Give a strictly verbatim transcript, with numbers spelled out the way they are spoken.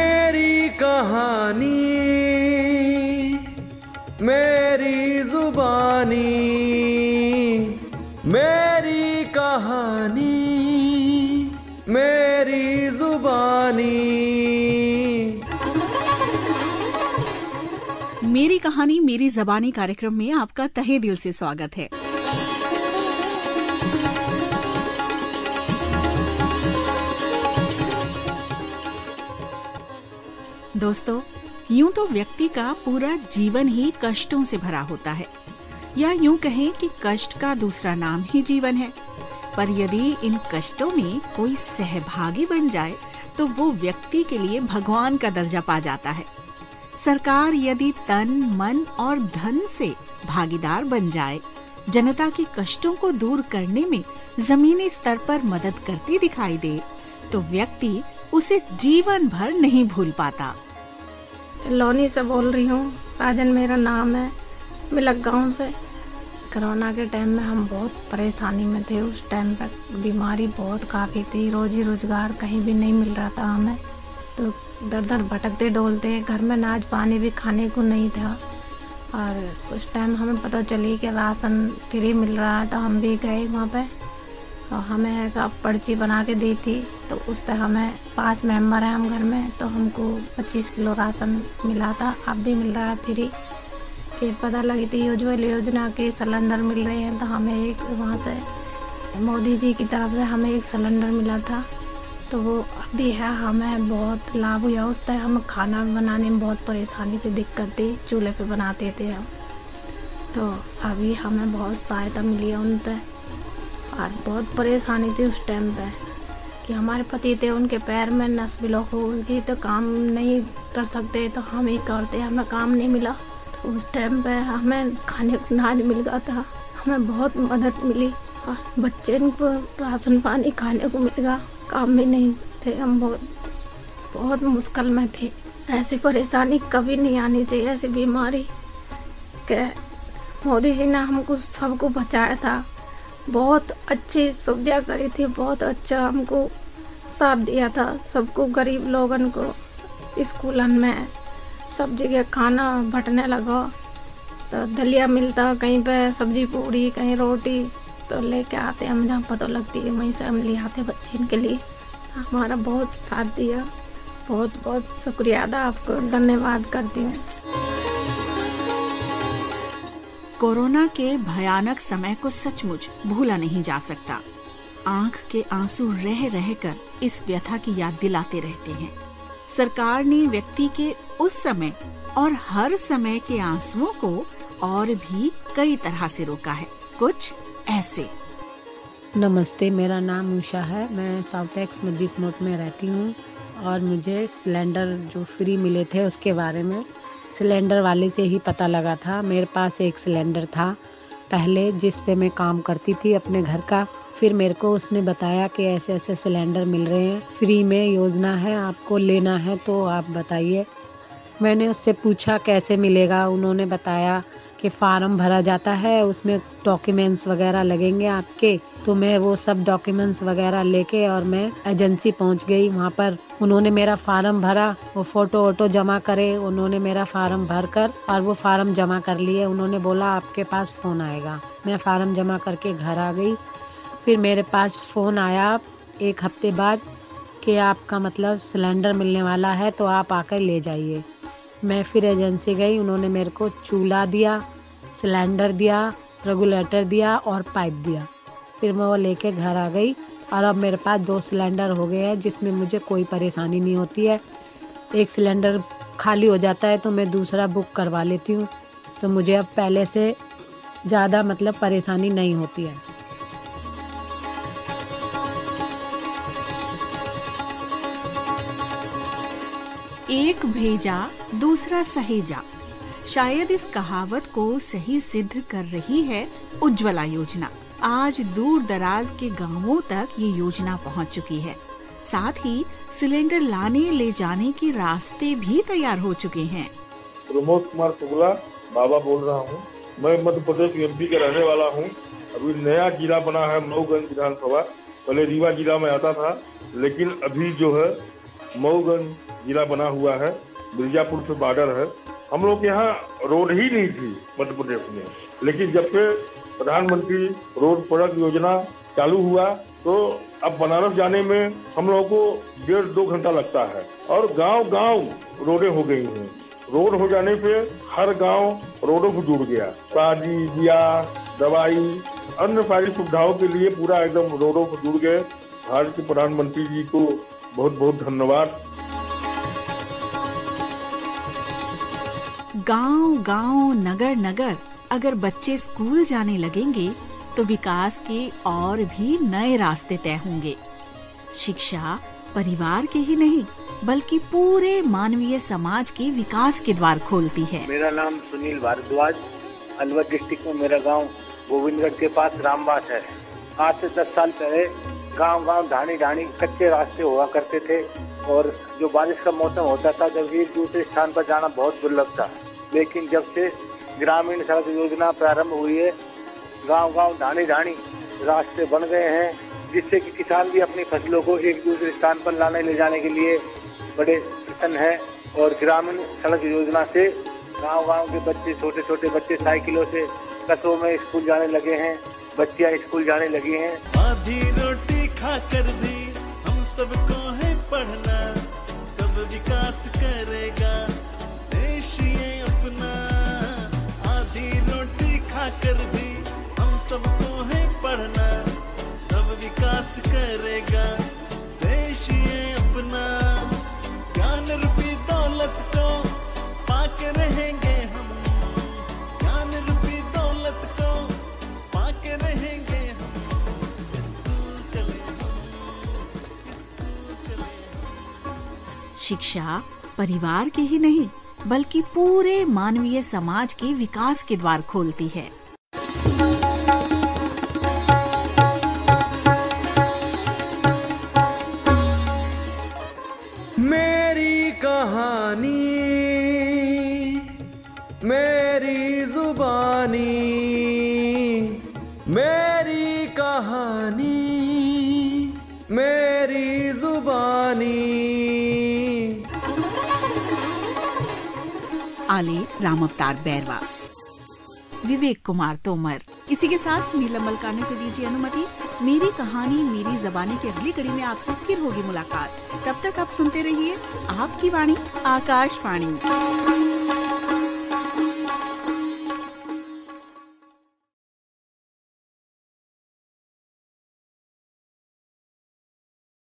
मेरी कहानी, मेरी जुबानी, मेरी कहानी, मेरी जुबानी। मेरी कहानी मेरी ज़बानी कार्यक्रम में आपका तहे दिल से स्वागत है। दोस्तों, यूं तो व्यक्ति का पूरा जीवन ही कष्टों से भरा होता है, या यूं कहें कि कष्ट का दूसरा नाम ही जीवन है। पर यदि इन कष्टों में कोई सहभागी बन जाए तो वो व्यक्ति के लिए भगवान का दर्जा पा जाता है। सरकार यदि तन, मन और धन से भागीदार बन जाए, जनता के कष्टों को दूर करने में जमीनी स्तर पर मदद करती दिखाई दे, तो व्यक्ति उसे जीवन भर नहीं भूल पाता। लोनी से बोल रही हूँ, राजन मेरा नाम है, मिलक गांव से। कोरोना के टाइम में हम बहुत परेशानी में थे। उस टाइम पर बीमारी बहुत काफ़ी थी, रोजी रोजगार कहीं भी नहीं मिल रहा था हमें, तो दर दर भटकते डोलते, घर में अनाज पानी भी खाने को नहीं था। और उस टाइम हमें पता चली कि राशन फ्री मिल रहा है, तो हम भी गए वहाँ पे और हमें का पर्ची बना के दी थी। तो उस पर हमें पांच मेंबर हैं हम घर में, तो हमको पच्चीस किलो राशन मिला था। अब भी मिल रहा है फ्री। फिर पता लगी थी उज्ज्वल योजना के सिलेंडर मिल रहे हैं, तो हमें एक वहाँ से मोदी जी की तरफ से हमें एक सिलेंडर मिला था, तो वो अभी है। हमें बहुत लाभ हुआ। उस टाइम हम खाना बनाने में बहुत परेशानी थी, दिक्कत थी, चूल्हे पे बनाते थे हम, तो अभी हमें बहुत सहायता मिली है उनसे। और बहुत परेशानी थी उस टाइम पे कि हमारे पति थे, उनके पैर में नस ब्लॉक हो गई, तो काम नहीं कर सकते, तो हम ही करते, हमें काम नहीं मिला। तो उस टाइम पे हमें खाने को अनाज मिल गया था, हमें बहुत मदद मिली। और बच्चे को राशन पानी खाने को मिल गया, काम भी नहीं थे, हम बहुत बहुत मुश्किल में थे। ऐसी परेशानी कभी नहीं आनी चाहिए, ऐसी बीमारी के मोदी जी ने हमको सबको बचाया था। बहुत अच्छी सुविधा करी थी, बहुत अच्छा हमको साथ दिया था सबको, गरीब लोगन को। स्कूलन में सब जगह खाना बंटने लगा, तो दलिया मिलता, कहीं पे सब्जी पूड़ी, कहीं रोटी, तो लेके आते हम, जहाँ पता लगती है वहीं से हम ले आते बच्चे के लिए। हमारा बहुत साथ दिया, बहुत बहुत शुक्रिया अदा आपको, धन्यवाद करती हूँ। कोरोना के भयानक समय को सचमुच भूला नहीं जा सकता। आंख के आंसू रह रहकर इस व्यथा की याद दिलाते रहते हैं। सरकार ने व्यक्ति के उस समय और हर समय के आंसुओं को और भी कई तरह से रोका है, कुछ ऐसे। नमस्ते, मेरा नाम उषा है, मैं साउथ एक्स मस्जिद नोट में रहती हूँ। और मुझे सिलेंडर जो फ्री मिले थे उसके बारे में सिलेंडर वाले से ही पता लगा था। मेरे पास एक सिलेंडर था पहले, जिस पे मैं काम करती थी अपने घर का। फिर मेरे को उसने बताया कि ऐसे ऐसे सिलेंडर मिल रहे हैं, फ्री में योजना है, आपको लेना है तो आप बताइए। मैंने उससे पूछा कैसे मिलेगा। उन्होंने बताया कि फार्म भरा जाता है, उसमें डॉक्यूमेंट्स वगैरह लगेंगे आपके। तो मैं वो सब डॉक्यूमेंट्स वगैरह लेके और मैं एजेंसी पहुंच गई। वहाँ पर उन्होंने मेरा फार्म भरा, वो फ़ोटो वोटो जमा करे, उन्होंने मेरा फार्म भर कर और वो फार्म जमा कर लिए। उन्होंने बोला आपके पास फ़ोन आएगा। मैं फार्म जमा करके घर आ गई। फिर मेरे पास फ़ोन आया एक हफ्ते बाद कि आपका मतलब सिलेंडर मिलने वाला है, तो आप आकर ले जाइए। मैं फिर एजेंसी गई, उन्होंने मेरे को चूल्हा दिया, सिलेंडर दिया, रेगुलेटर दिया और पाइप दिया। फिर मैं वो लेके घर आ गई और अब मेरे पास दो सिलेंडर हो गए हैं, जिसमें मुझे कोई परेशानी नहीं होती है। एक सिलेंडर खाली हो जाता है तो मैं दूसरा बुक करवा लेती हूँ, तो मुझे अब पहले से ज़्यादा मतलब परेशानी नहीं होती है। एक भेजा दूसरा सहेजा, शायद इस कहावत को सही सिद्ध कर रही है उज्ज्वला योजना। आज दूर दराज के गांवों तक ये योजना पहुंच चुकी है। साथ ही सिलेंडर लाने ले जाने के रास्ते भी तैयार हो चुके हैं। प्रमोद कुमार शुक्ला बाबा बोल रहा हूँ। मैं मध्य प्रदेश एमपी का रहने वाला हूँ। अभी नया जिला बना है मऊगंज विधानसभा, पहले रीवा जिला में आता था, लेकिन अभी जो है मऊगंज जिला बना हुआ है, मिर्जापुर से बॉर्डर है। हम लोग के यहाँ रोड ही नहीं थी मध्य प्रदेश में, लेकिन जब से प्रधानमंत्री रोड सड़क योजना चालू हुआ तो अब बनारस जाने में हम लोगों को डेढ़ दो घंटा लगता है और गांव गांव रोडें हो गई हैं। रोड हो जाने पे हर गांव रोडों को जुड़ गया। शादी ब्याह, दवाई, अन्य सारी सुविधाओं के लिए पूरा एकदम रोडों को जुड़ गए। भारत के प्रधानमंत्री जी को बहुत बहुत धन्यवाद। गांव गांव, नगर नगर अगर बच्चे स्कूल जाने लगेंगे तो विकास के और भी नए रास्ते तय होंगे। शिक्षा परिवार के ही नहीं बल्कि पूरे मानवीय समाज के विकास के द्वार खोलती है। मेरा नाम सुनील भारद्वाज, अलवर डिस्ट्रिक्ट में मेरा गांव गोविंदगढ़ के पास रामबास है। आज से दस साल पहले गांव गांव ढाणी ढाणी कच्चे रास्ते हुआ करते थे और जो बारिश का मौसम होता था जब एक दूसरे स्थान पर जाना बहुत दुर्लभ था। लेकिन जब से ग्रामीण सड़क योजना प्रारंभ हुई है, गांव गांव ढाणी ढाणी रास्ते बन गए हैं, जिससे कि किसान भी अपनी फसलों को एक दूसरे स्थान पर लाने ले जाने के लिए बड़े प्रसन्न है। और ग्रामीण सड़क योजना से गांव गांव के बच्चे, छोटे छोटे बच्चे साइकिलों से कस्बों में स्कूल जाने लगे हैं, बच्चियां स्कूल जाने लगी हैं। आधी रोटी खाकर भी हम सबको है पढ़ना, कब विकास करेगा देश ये अपना। आधी रोटी खाकर भी हम सबको है पढ़ना, तब विकास करेगा देश ये अपना। ज्ञान रूपी दौलत को पाके रहेंगे हम, ज्ञान रूपी दौलत को पाके रहेंगे हम। स्कूल चले हम, स्कूल चले हम। शिक्षा परिवार के ही नहीं बल्कि पूरे मानवीय समाज के विकास के द्वार खोलती है। मेरी कहानी, मेरी जुबानी, मेरी कहानी, मेरी जुबानी। आलेख राम अवतार बैरवा, विवेक कुमार तोमर। इसी के साथ नीलम मलकानी को दीजिए अनुमति। मेरी कहानी मेरी ज़बानी की अगली कड़ी में आपसे फिर होगी मुलाकात। तब तक आप सुनते रहिए आपकी वाणी आकाशवाणी।